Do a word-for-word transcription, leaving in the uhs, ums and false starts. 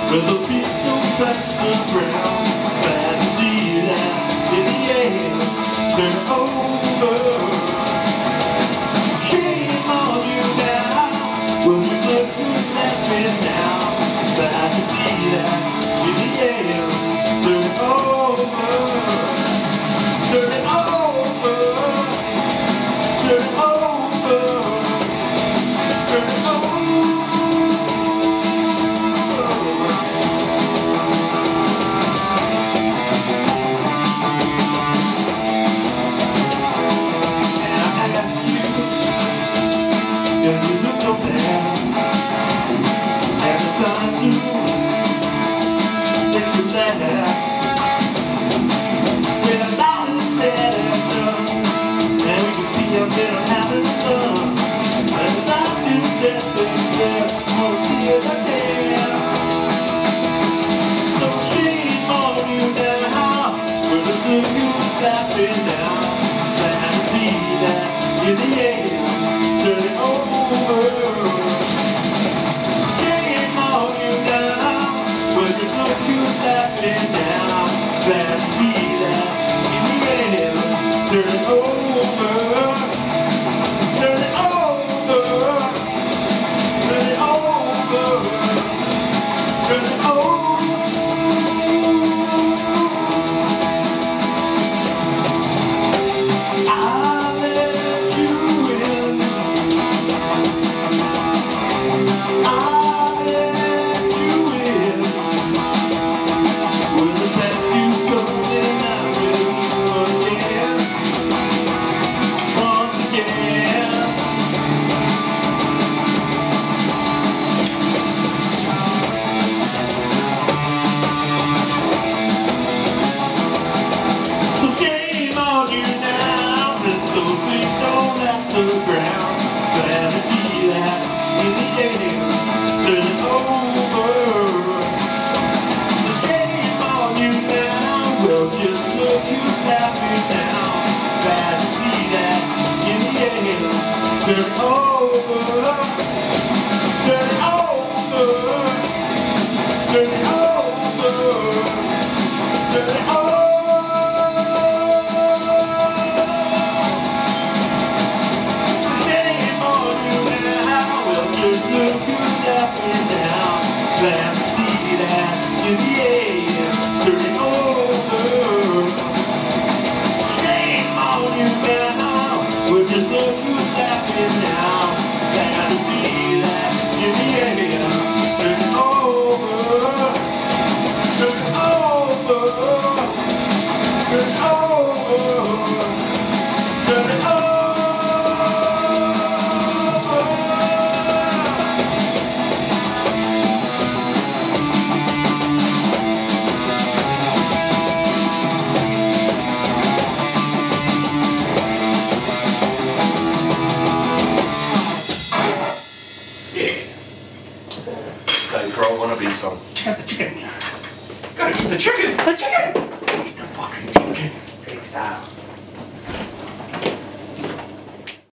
where the feet don't touch the ground. Glad to see that in the air, turn over. Shame on you now, well just look who's laughing now. Glad to see that in the air, turn over. Turn it over, turn it over, turn it over. Laughing now, glad to see that in the air, turn it over. Shame on you now, but there's no use laughing now. Glad to see that in the air, turn it over. Turn it over, turn it over, turn it over. Glad to see that in the air, turn it over. So shame on you now, well just look who's happy now. Glad to see that in the air, turn it over. Turn it over, turn it over, turn it over. Glad to see that in the air, turn it over. Shame on you now, we're just look who's laughing now. Glad to see that in the air, turn it over. Turn it over, turn it over, turn it over. Girl wannabe song. Check out the chicken. Gotta eat the chicken! The chicken! Eat the fucking chicken. Big style.